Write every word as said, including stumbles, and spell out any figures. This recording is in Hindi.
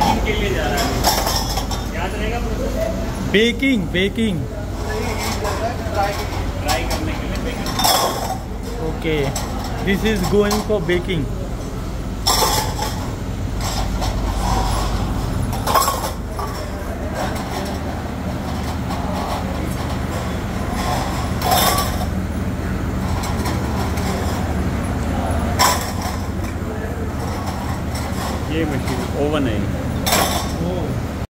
बेकिंग के लिए जा रहा है, याद रहेगा प्रोसेस? बेकिंग बेकिंग ट्राई करने के लिए baking. Okay, this is going for baking. ये मशीन ओवन है।